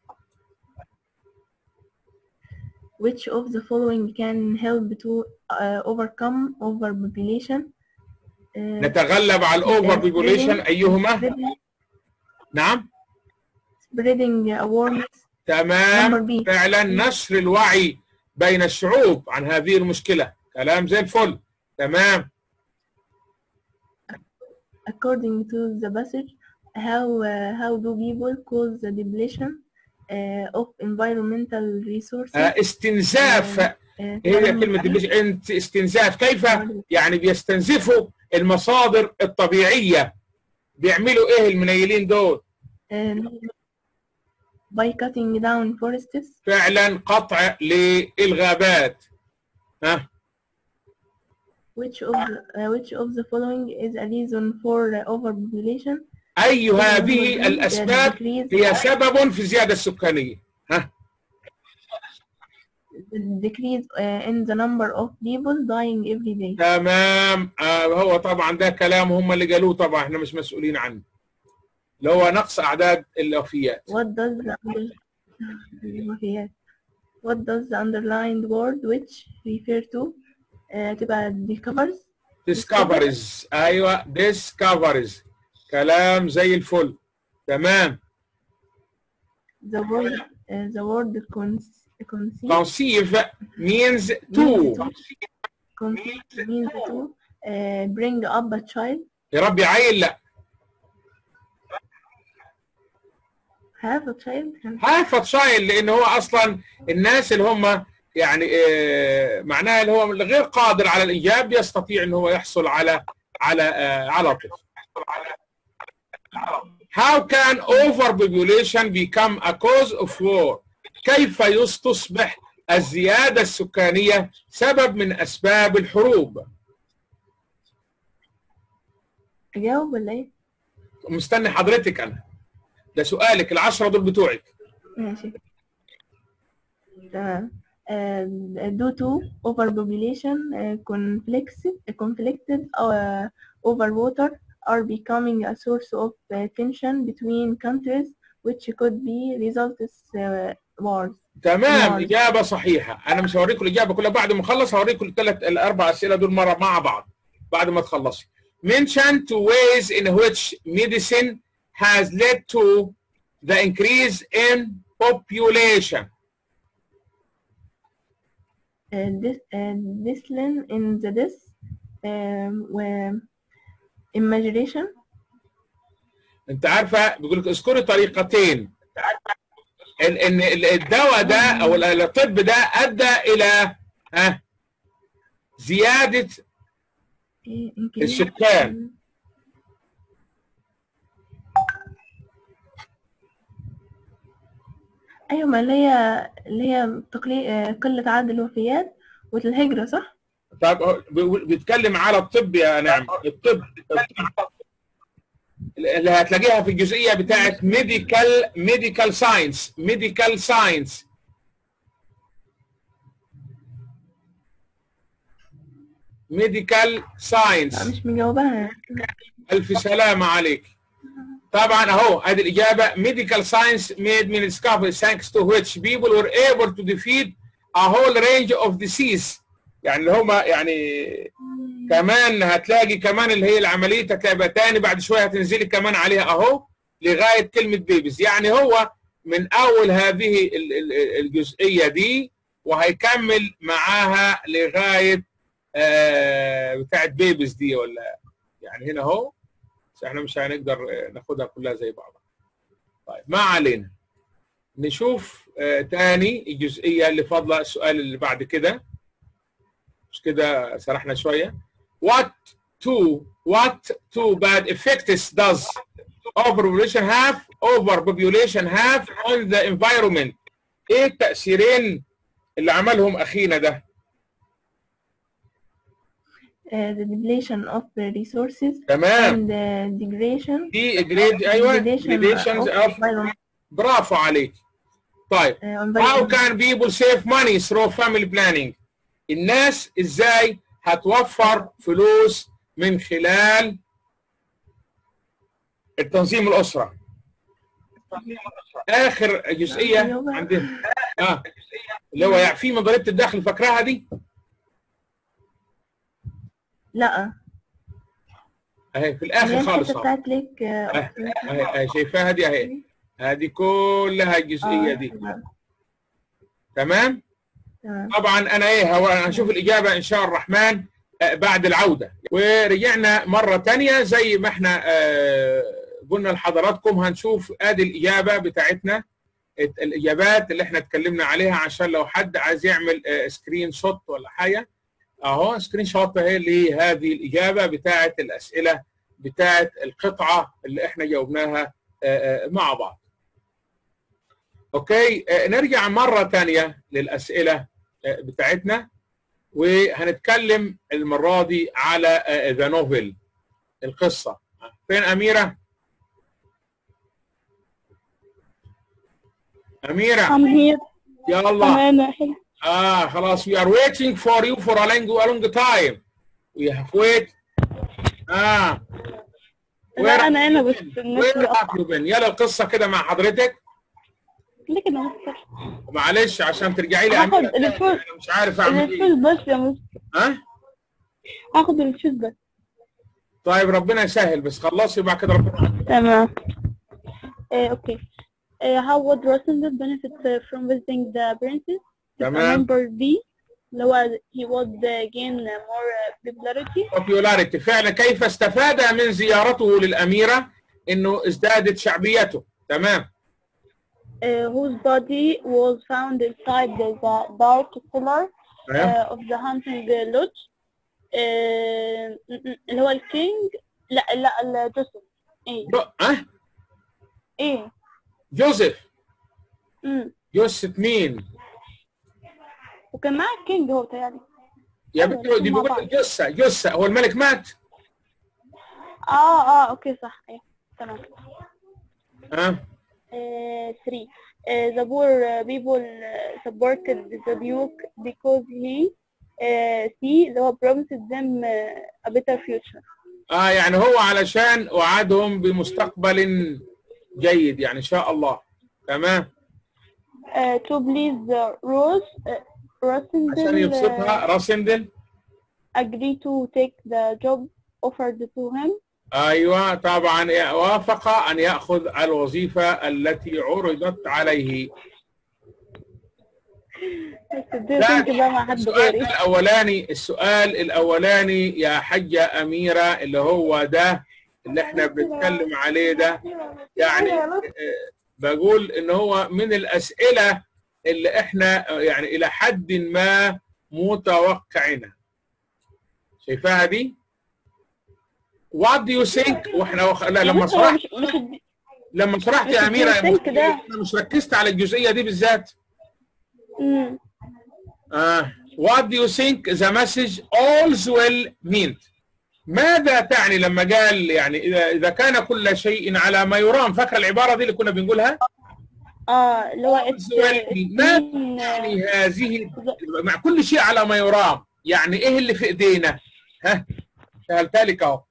Which of the following can help to overcome overpopulation؟ نتغلب على الاوفر أيهما؟ نعم. spreading awareness. تمام، فعلا نشر الوعي بين الشعوب عن هذه المشكلة. كلام زي الفل. تمام. According to the passage, how do people cause the depletion of environmental resources؟ استنزاف. هي كلمة استنزاف. كيف يعني بيستنزفوا المصادر الطبيعية؟ بيعملوا ايه المنيلين دول؟ by cutting down forests. فعلا قطع للغابات. ها. which of the following is a reason for overpopulation؟ أي هذه الأسباب هي سبب في الزيادة السكانية؟ ها. decrease in the number of people dying every day. تمام. هو طبعا ده كلام هم اللي قالوه، طبعا احنا مش مسؤولين عنه، اللي هو نقص أعداد الوفيات. What does the underlined word which refer to تبقى discoveries. أيوة discoveries. كلام زي الفل. تمام. the word conceive means to bring up a child. يربي عيل. لا. have a child لأن هو أصلا الناس اللي هم يعني معناها اللي هو غير قادر على الإنجاب يستطيع إن هو يحصل على طفل. How can overpopulation become a cause of war؟ كيف تصبح الزيادة السكانية سبب من أسباب الحروب؟ أجاوب ولا إيه؟ مستني حضرتك أنا. ده سؤالك ال10 دول بتوعك. ماشي. due to overpopulation conflicted over water are becoming a source of tension between countries which could be results wars. تمام. إجابة صحيحة. أنا مش هوريكم الإجابة كلها، بعد ما أخلص هوريكم ال4 أسئلة دول مرة مع بعض بعد ما تخلصي. Mention two ways in which medicine has led to the increase in population. Discipline in the imagination. انت عارفه بيقول لك اذكري طريقتين ان الدواء ده او الطب ده ادى الى زياده السكان. ايوه، ما اللي هي قله عدد الوفيات والهجره، صح؟ طب بيتكلم على الطب يا نعم. الطب اللي هتلاقيها في الجزئيه بتاعت ميديكال ساينس. مش مجاوبها. الف سلامه عليك. طبعا اهو ادي الاجابه. medical science made many discoveries thanks to which people were able to defeat a whole range of disease. يعني اللي هم يعني كمان هتلاقي كمان اللي هي العمليه هتلاقي تاني بعد شويه هتنزلي كمان عليها اهو لغايه كلمه بيبيز. يعني هو من اول هذه الجزئيه دي وهيكمل معاها لغايه بتاعت بيبيز دي، ولا يعني هنا اهو احنا مش هنقدر ناخدها كلها زي بعضها. طيب ما علينا. نشوف تاني الجزئيه اللي فاضله، السؤال اللي بعد كده. مش كده سرحنا شويه. What two bad effects does overpopulation have on the environment؟ ايه التأثيرين اللي عملهم اخينا ده؟ the depletion of the resources تمام. and degradation ايوه gradations of environment. برافو عليك. طيب how can people save money through family planning؟ الناس ازاي هتوفر فلوس من خلال التنظيم الأسرة؟ آخر جزئية عندنا اللي هو يعفي من ضريبة الدخل، فاكراها دي؟ لا اهي في الآخر خالص بتاعت لك اهي شايفاها دي اهي، هذه كلها الجزئية دي. تمام؟ طبعا انا هنشوف الاجابه ان شاء الرحمن بعد العوده. ورجعنا مره ثانيه زي ما احنا قلنا لحضراتكم، هنشوف ادي الاجابه بتاعتنا، الاجابات اللي احنا اتكلمنا عليها، عشان لو حد عايز يعمل سكرين شوت ولا حاجه اهو سكرين شوت اهي لهذه الاجابه بتاعت الاسئله بتاعت القطعه اللي احنا جاوبناها مع بعض. اوكي، نرجع مره ثانيه للاسئله بتاعتنا، وهنتكلم المره دي على ذا نوفل، القصه. فين اميره؟ اميره I'm here. يلا. خلاص we are waiting for you for a long time. we have wait. لا انا هنا بس يلا القصه كده مع حضرتك. ليه كده مستر؟ معلش عشان ترجعي لي هاخد انا مش عارف اعمل ايه. الفلوس بس يا مستر. هاخد الفلوس بس. طيب ربنا يسهل، بس خلصي وبعد كده ربنا. تمام. اوكي. How would Rosendal benefit from visiting the princess? تمام. Number B اللي هو he would gain more popularity. فعلا كيف استفاد من زيارته للأميرة؟ إنه ازدادت شعبيته. تمام. Whose body was found inside the dark cellar of the hunting lodge. اللي هو الكينج. لا جوزيف. ايه جوزيف. جوزيف مين؟ وكان معاه الكينج هو بتهيألي. يا بنتي دي بيقول جثة هو الملك مات؟ اوكي صح. ايه تمام. 3 the poor people supported the duke because he اللي هو promised them a better future. يعني هو علشان وعدهم بمستقبل جيد يعني ان شاء الله. تمام. to please Rosendal عشان يبسطها راسندل agree to take the job offered to him. ايوه طبعا وافق ان ياخذ الوظيفه التي عرضت عليه. السؤال الاولاني يا حجه اميره اللي هو ده اللي احنا بنتكلم عليه ده، يعني بقول ان هو من الاسئله اللي احنا يعني الى حد ما متوقعينها. شايفاها دي؟ What do you think؟ واحنا لما شرحت يا اميره انا مش ركزت على الجزئيه دي بالذات. What do you think the message all's well meant؟ ماذا تعني لما قال يعني اذا كان كل شيء على ما يرام؟ فاكره العباره دي اللي كنا بنقولها؟ اللي هو ما يعني هذه مع كل شيء على ما يرام، يعني ايه اللي في ايدينا؟ سهلتها لك اهو.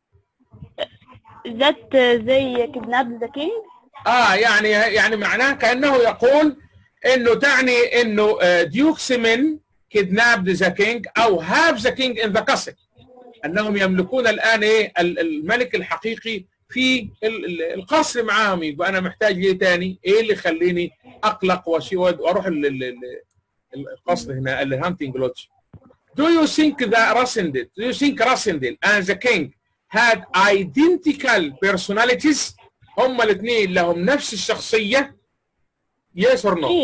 ذات زي كدناب ذا كينج. يعني معناه كانه يقول انه تعني انه ديوكس من كدناب ذا كينج او هاف ذا كينج ان ذا كاسل، انهم يملكون الان ايه الملك الحقيقي في القصر معاهم. يبقى انا محتاج ليه تاني؟ ايه اللي يخليني اقلق واروح القصر هنا الهانتنج لودج؟ Do you think Rasindel and the king had identical personalities؟ هم الاثنين لهم نفس الشخصية؟ Yes or no؟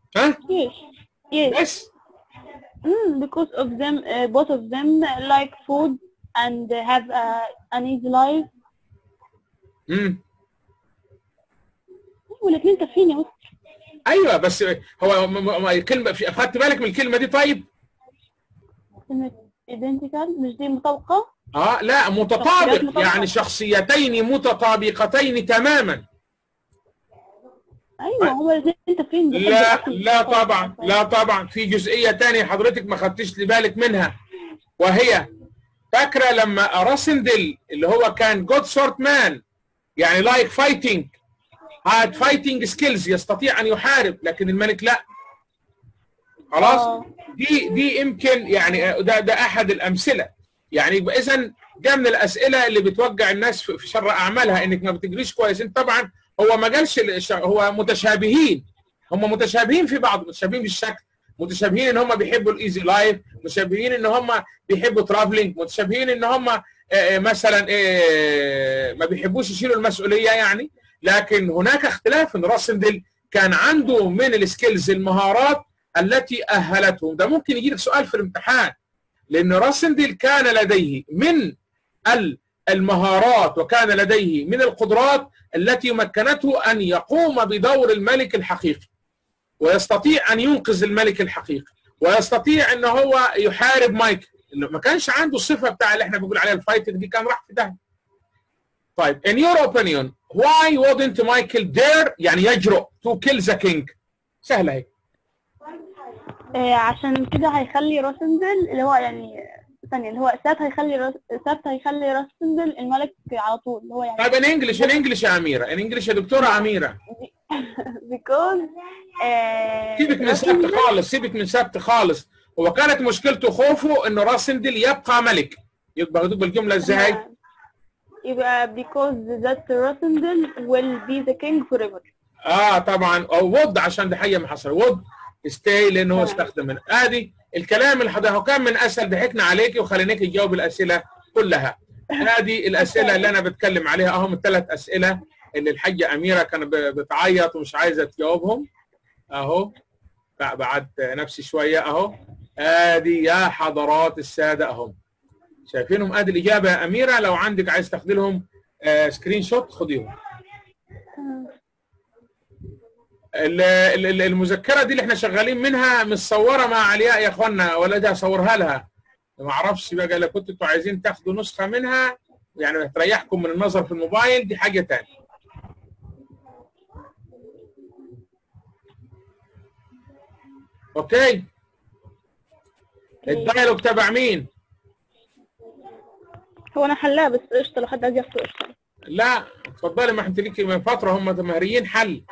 Yes. Because of them, both of them like food and have an easy life. والاثنين كافيين يا مستر. ايوه بس هو كلمه اخدت بالك من الكلمه دي؟ طيب كلمة identical مش دي مطابقة؟ لا متطابق، يعني شخصيتين متطابقتين تماما. ايوه هما الاثنين فين؟ لا طبعا، لا طبعا، في جزئيه ثانيه حضرتك ما خدتش بالك منها، وهي فاكره لما راسندل اللي هو كان جود سورت مان، يعني لايك فايتنج، هاد فايتنج سكيلز، يستطيع ان يحارب، لكن الملك لا. خلاص. دي يمكن يعني ده احد الامثله. يعني يبقى اذا ده من الاسئله اللي بتوجع الناس في شر اعمالها، انك ما بتجريش كويس. انت طبعا هو ما قالش، هو متشابهين، هم متشابهين في بعض، متشابهين في الشكل، متشابهين ان هم بيحبوا الايزي لايف، متشابهين ان هم بيحبوا ترافلينج، متشابهين ان هم مثلا ما بيحبوش يشيلوا المسؤوليه يعني. لكن هناك اختلاف، ان راسندل كان عنده من السكيلز المهارات التي اهلته. ده ممكن يجي لك سؤال في الامتحان، لان راسندل كان لديه من المهارات وكان لديه من القدرات التي مكنته ان يقوم بدور الملك الحقيقي، ويستطيع ان ينقذ الملك الحقيقي، ويستطيع ان هو يحارب مايكل. ما كانش عنده الصفه بتاع اللي احنا بنقول عليها الفايتنج دي، كان راح في ده. طيب in your opinion why wouldn't Michael dare يعني يجرؤ to kill the king؟ سهله اهي. عشان كده هيخلي راسندل اللي هو يعني ثانية اللي هو سات هيخلي راسندل الملك على طول اللي هو يعني. طيب in English يا أميرة، in English يا دكتورة أميرة. because سيبك من سبت خالص، سيبك من سبت خالص. هو كانت مشكلته خوفه إنه راسندل يبقى ملك. يبقى بالجملة إزاي؟ يبقى because that راسندل will be the king forever. طبعا، أو would عشان ده حاجة ما حصل، would stay لأنه هو استخدم منه. ادي الكلام اللي حضرتك كان من اسهل، ضحكنا عليكي وخليناكي تجاوب الاسئله كلها. ادي الاسئله اللي انا بتكلم عليها اهم، الثلاث اسئله اللي الحاجه اميره كانت بتعيط ومش عايزه تجاوبهم اهو. بعد نفسي شويه اهو. ادي يا حضرات الساده اهم، شايفينهم؟ ادي الاجابه يا اميره. لو عندك عايز تاخدي لهم سكرين شوت خديهم. المذكره دي اللي احنا شغالين منها متصوره مع علياء يا اخوانا، ولا دي هصورها لها؟ ما اعرفش بقى، لو كنتوا عايزين تاخدوا نسخه منها يعني تريحكم من النظر في الموبايل دي حاجه ثانيه. اوكي. الدايلوج تبع مين؟ هو انا حلاه بس قشطه، لو حد عايز ياخده قشطه. لا اتفضلي، ما انت ليكي من فتره، هم مهريين حل.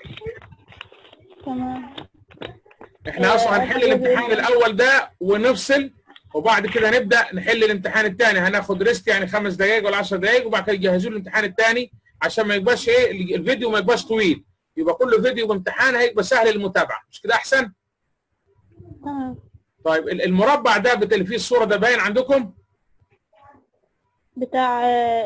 تمام. احنا اصلا هنحل الامتحان الاول ده ونفصل، وبعد كده نبدا نحل الامتحان الثاني. هناخد ريست يعني 5 دقائق ولا 10 دقائق، وبعد كده يجهزوا الامتحان الثاني عشان ما يبقاش الفيديو ما يبقاش طويل، يبقى كل فيديو بامتحان هيبقى سهل المتابعه، مش كده احسن؟ تمام. طيب المربع ده اللي فيه الصوره ده باين عندكم؟ بتاع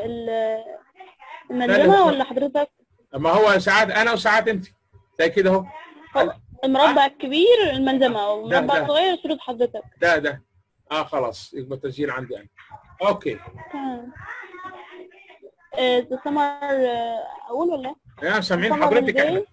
المنظمه ولا حضرتك؟ ما هو ساعات انا وساعات انت زي كده اهو. المربع الكبير المنظمه، والمربع الصغير صوره حضرتك. ده خلاص يبقى التسجيل عندي انا. اوكي تمام. سمر اقول ولا يا سامعين حضرتك؟ احنا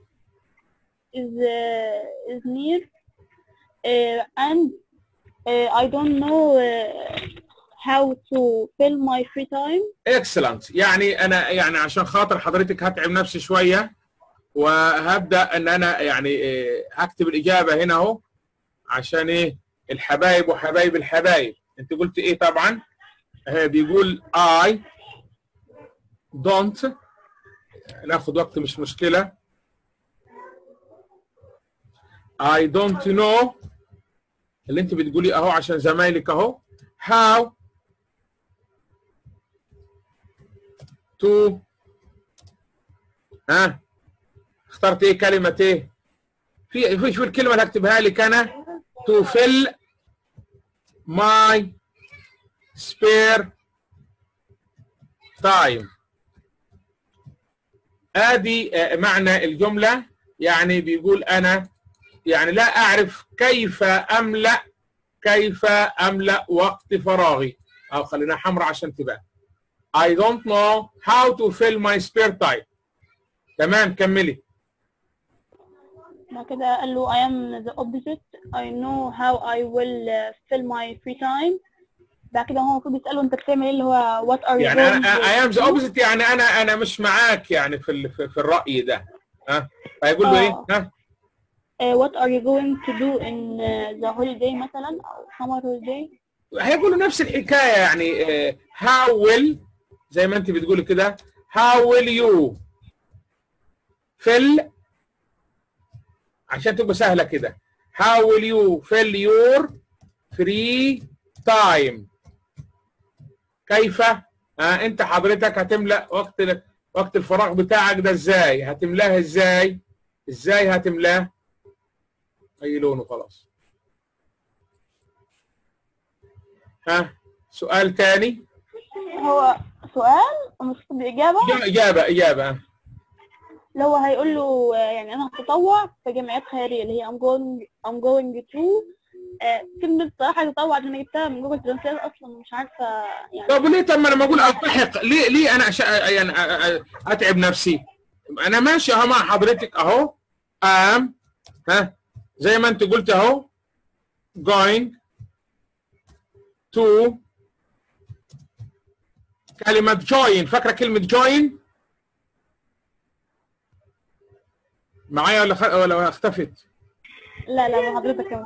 is near and I don't know how to fill my free time. Excellent. يعني انا يعني عشان خاطر حضرتك هتعب نفسي شويه، وهبدا ان انا يعني هكتب الاجابه هنا اهو، عشان ايه؟ الحبايب وحبايب الحبايب. انت قلت ايه طبعا؟ بيقول I don't، ناخد وقت مش مشكله. I don't know اللي انت بتقولي اهو عشان زمايلك اهو. how to اخترت ايه؟ كلمة ايه؟ في شو الكلمة اللي هكتبها لك انا؟ to fill my spare time. ادي معنى الجملة. يعني بيقول انا يعني لا اعرف كيف املأ وقت فراغي، او خلينا حمراء عشان تبان. I don't know how to fill my spare time. تمام كملي. بعد كده قال له I am the opposite I know how I will fill my free time. بعد كده هو المفروض يسأله انت بتعمل ايه اللي هو what are you يعني going انا I am to the do؟ opposite، يعني انا مش معاك يعني في الرأي ده. ها فيقول له ايه؟ ها what are you going to do in the holiday مثلا او summer holiday؟ هيقول له نفس الحكايه يعني how will، زي ما انت بتقولي كده how will you fill، عشان تبقى سهله كده how will you fill your free time. كيف انت حضرتك هتملأ وقت الفراغ بتاعك ده ازاي؟ هتملاه ازاي؟ ازاي هتملاه؟ اي لونه خلاص. سؤال تاني. هو سؤال المفروض بإجابة. إجابة اللي هو هيقول له يعني أنا هتطوع في جمعيات خيرية اللي هي I'm going to كلمة صراحة تطوع دي أنا جبتها من جوجل ترانسليت أصلا مش عارفة يعني. طب ليه؟ طب ما أنا بقول ألتحق، ليه أنا يعني أتعب نفسي؟ أنا ماشي أهو مع حضرتك أهو زي ما أنت قلت أهو going to كلمة join. فاكرة كلمة join معايا ولا اختفت؟ لا مع حضرتك كمان.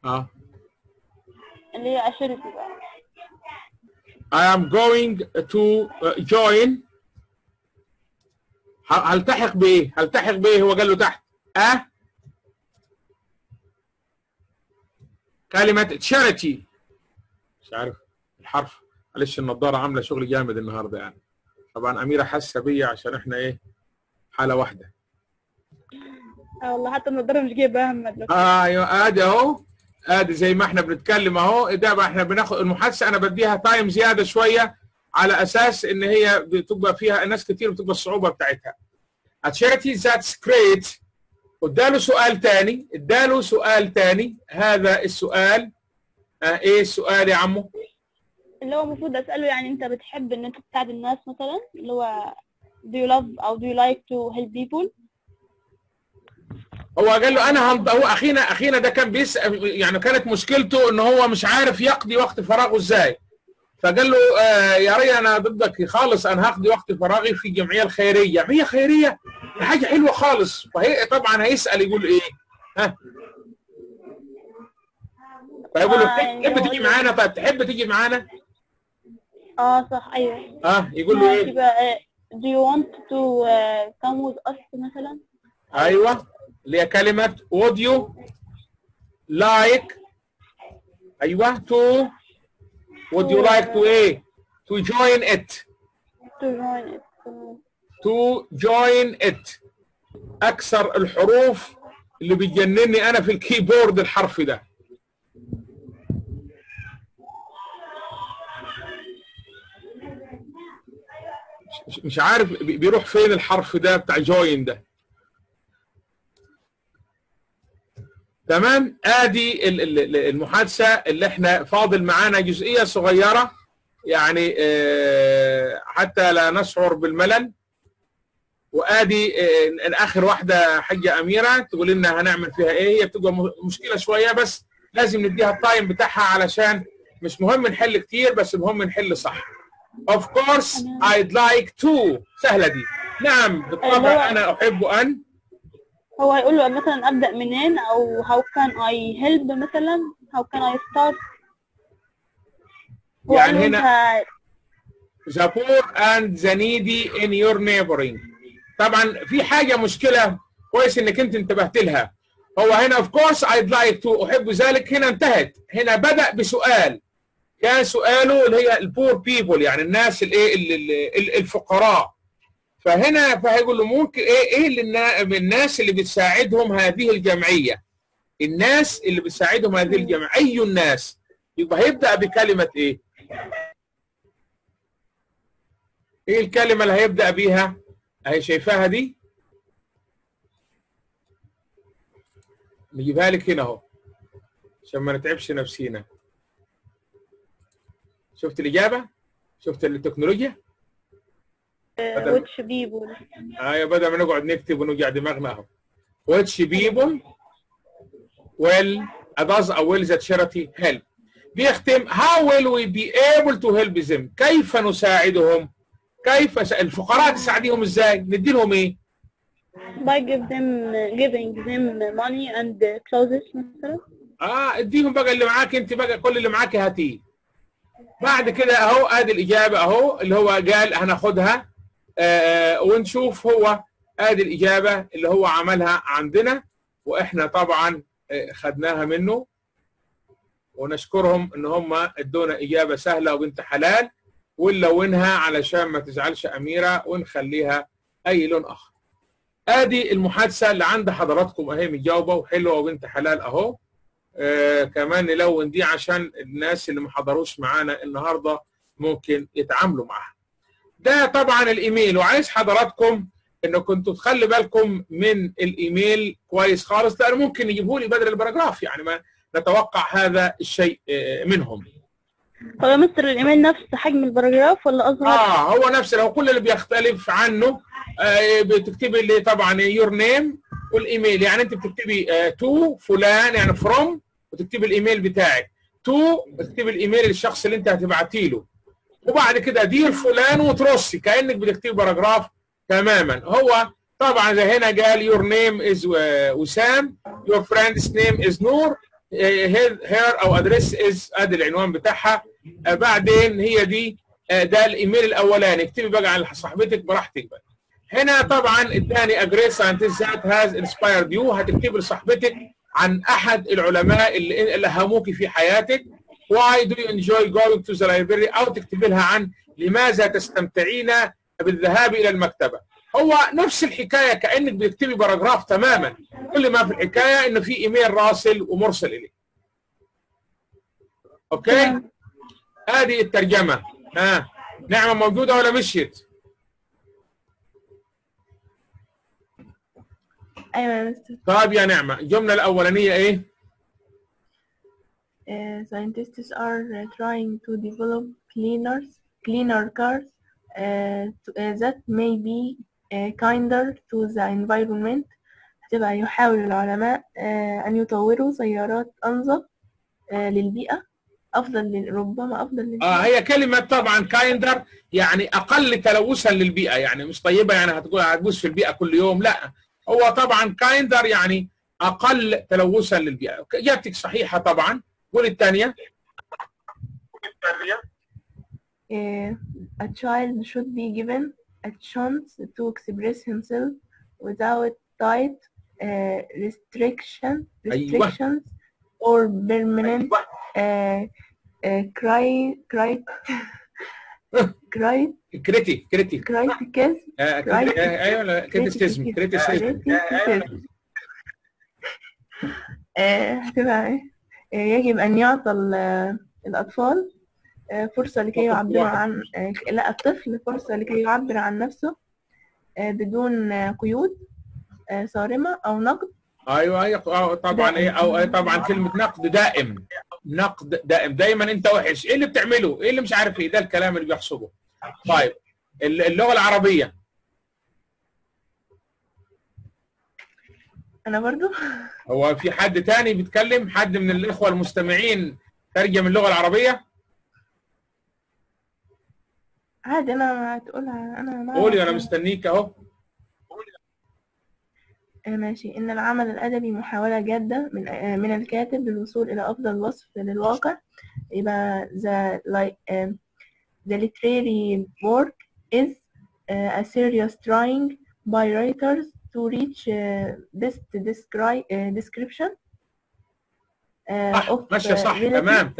اللي هي أشرتي بقى. I am going to join. هلتحق بإيه؟ هو قال له تحت كلمة charity. مش عارف الحرف، معلش النضارة عاملة شغل جامد النهارده يعني. طبعا أميرة حاسة بيا عشان إحنا إيه حالة واحدة. والله حتى النضارة مش جايبة هم. أيوه آدي أهو، آدي زي ما إحنا بنتكلم أهو. ده بقى إحنا بناخد المحادثة، أنا بديها تايم زيادة شوية على أساس إن هي بتبقى فيها ناس كتير بتبقى الصعوبة بتاعتها. A charity that's great. اداله سؤال تاني. هذا السؤال ايه السؤال يا عمو؟ اللي هو المفروض اساله يعني انت بتحب ان انت تساعد الناس مثلا، اللي هو do you love او do you like to help people. هو قال له انا هو اخينا ده كان بيسال يعني كانت مشكلته ان هو مش عارف يقضي وقت فراغه ازاي. فقال له يا ري انا ضدك خالص، انا هقضي وقت فراغي في جمعيه الخيريه. جمعيه خيريه دي حاجه حلوه خالص. فهي طبعا هيسال يقول ايه؟ فيقول له تحب تيجي معانا؟ طيب تحب تيجي معانا؟ صح ايوه. يقول له ايه؟ do you want to come with us مثلا. ايوه اللي هي كلمه would you like. ايوه to would you like to ايه؟ to join it. to join it. اكثر الحروف اللي بتجنني انا في الكيبورد الحرف ده. مش عارف بيروح فين الحرف ده بتاع جوين ده. تمام. ادي المحادثه اللي احنا فاضل معانا جزئيه صغيره يعني حتى لا نشعر بالملل. وادي اخر واحده حاجه اميره تقول لنا هنعمل فيها ايه. هي بتبقى مشكله شويه بس لازم نديها التايم بتاعها علشان مش مهم نحل كتير بس المهم نحل صح. Of course I'd like to. سهله دي. نعم بالطبع انا احب ان. هو هيقول له مثلا ابدا منين او how can I help مثلا how can I start. يعني هنا the poor and the needy in your neighboring. طبعا في حاجه مشكله كويس انك انت انتبهت لها. هو هنا of course I'd like to احب ذلك هنا انتهت. هنا بدا بسؤال كان سؤاله اللي هي البور بيبول يعني الناس الايه الفقراء. فهنا فهيقول له ممكن ايه الناس اللي بتساعدهم هذه الجمعيه. الناس اللي بتساعدهم هذه الجمعيه اي الناس. يبقى هيبدا بكلمه ايه؟ ايه الكلمه اللي هيبدا بيها؟ اهي شايفاها دي؟ نجيبها لك هنا اهو عشان ما نتعبش نفسينا. شفت الإجابة؟ شفت التكنولوجيا؟ which people. بدل ما نقعد نكتب ونوجع دماغنا اهو. which people will does or will the charity help. بيختم how will we be able to help them؟ كيف نساعدهم؟ كيف الفقراء تساعديهم ازاي؟ ندي لهم ايه؟ by giving them money and clothes مثلا. اديهم بقى اللي معاك انت، بقى كل اللي معاك هاتيه. بعد كده اهو ادي الاجابه اهو اللي هو قال هناخدها ونشوف هو ادي الاجابه اللي هو عملها عندنا، واحنا طبعا خدناها منه، ونشكرهم ان هم ادونا اجابه سهله وبنت حلال، ونلونها علشان ما تزعلش اميره ونخليها اي لون اخر. ادي المحادثه اللي عند حضراتكم اهي متجاوبه وحلوه وبنت حلال اهو. كمان نلون دي عشان الناس اللي ما حضروش معانا النهارده ممكن يتعاملوا معاها. ده طبعا الايميل، وعايز حضراتكم انكم انتوا تخلي بالكم من الايميل كويس خالص، لانه ممكن يجيبوا لي بدل الباراجراف، يعني ما نتوقع هذا الشيء منهم. هو مستر الايميل نفس حجم الباراجراف ولا اصغر؟ هو نفس، هو كل اللي بيختلف عنه بتكتبي لي طبعا يور نيم والايميل، يعني انت بتكتبي تو فلان يعني فروم، وتكتبي الايميل بتاعك، تو بتكتبي الايميل للشخص اللي انت هتبعتي له، وبعد كده دير فلان وترصي كانك بتكتبي باراجراف تماما. هو طبعا زي هنا قال يور نيم از وسام، يور فريندز نيم از نور، هير او ادريس از، ادي العنوان بتاعها. بعدين هي دي ده الايميل الاولاني، اكتبي بقى على صاحبتك براحتك بقى. هنا طبعا اداني اجريس ساينتست ذات هاز انسبايرد يو، هتكتبي لصاحبتك عن احد العلماء اللي الهموكي في حياتك. Why do you enjoy going to the library؟ او تكتبي لها عن لماذا تستمتعين بالذهاب الى المكتبه. هو نفس الحكايه كانك بتكتبي باراجراف تماما، كل ما في الحكايه انه في ايميل راسل ومرسل اليه. اوكي؟ هذه الترجمه. نعمه موجوده ولا مشيت؟ ايوه يا مستر. طيب يا نعمه، الجمله الاولانيه ايه؟ Scientists are trying to develop cleaner cars that may be kinder to the environment. هتبقى يحاول العلماء أن يطوروا سيارات أنظف للبيئة، ربما أفضل للبيئة. هي كلمة طبعا كايندر يعني أقل تلوثا للبيئة، يعني مش طيبة يعني هتبوس في البيئة كل يوم، لا، هو طبعا كايندر يعني أقل تلوثا للبيئة. إجابتك صحيحة طبعا. والثانية a child should be given a chance to express himself without tight restrictions or permanent هتبقى يجب أن يعطى الأطفال فرصة لكي يعبروا عن الطفل فرصة لكي يعبر عن نفسه بدون قيود صارمة أو نقد. ايوه طبعا ايه، او طبعا كلمه نقد دائم، نقد دائم، دايما انت وحش، ايه اللي بتعمله، ايه اللي مش عارف ايه، ده الكلام اللي بيحصبه. طيب اللغه العربيه. انا برضو هو في حد تاني بيتكلم، حد من الاخوه المستمعين ترجم اللغه العربيه؟ عادي انا هتقولها انا. قولي انا مستنيك اهو. ماشي. إن العمل الأدبي محاولة جادة من الكاتب للوصول إلى أفضل وصف للواقع. يبقى the literary work is a serious trying by writers to reach best description of ماشية صح. تمام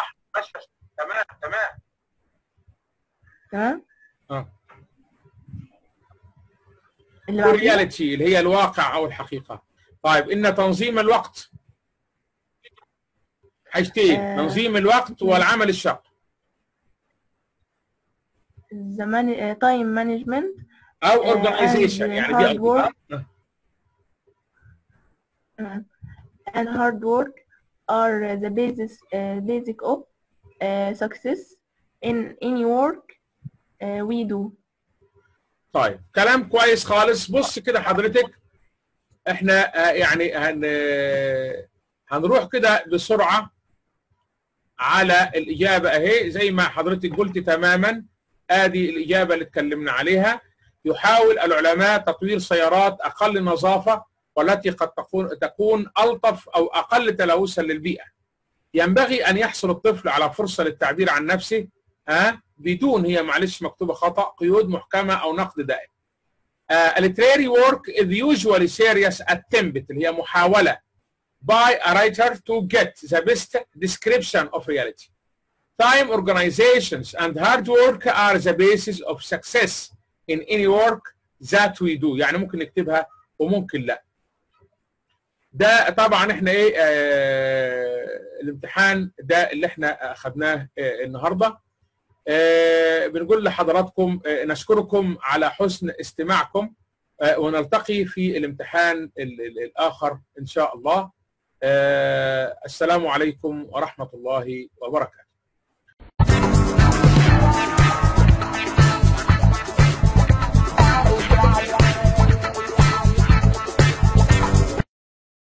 الرياليتي اللي هي الواقع او الحقيقه. طيب ان تنظيم الوقت حاجتين، تنظيم الوقت والعمل الشاق. الزمان تايم مانجمنت او اورجانيزيشن يعني دي and hard work are the basic of success in any work we do. طيب كلام كويس خالص. بص كده حضرتك، احنا يعني هنروح كده بسرعه على الاجابه اهي زي ما حضرتك قلت تماما. ادي الاجابه اللي اتكلمنا عليها. يحاول العلماء تطوير سيارات اقل نظافه والتي قد تكون الطف او اقل تلوثا للبيئه. ينبغي ان يحصل الطفل على فرصه للتعبير عن نفسه بدون، هي معلش مكتوبه خطا، قيود محكمه او نقد دائم. literary work is usually serious attempt اللي هي محاوله by a writer to get the best description of reality. Time organizations and hard work are the basis of success in any work that we do. يعني ممكن نكتبها وممكن لا. ده طبعا احنا ايه الامتحان ده اللي احنا اخذناه النهارده. بنقول لحضراتكم نشكركم على حسن استماعكم، ونلتقي في الامتحان الآخر إن شاء الله. السلام عليكم ورحمة الله وبركاته.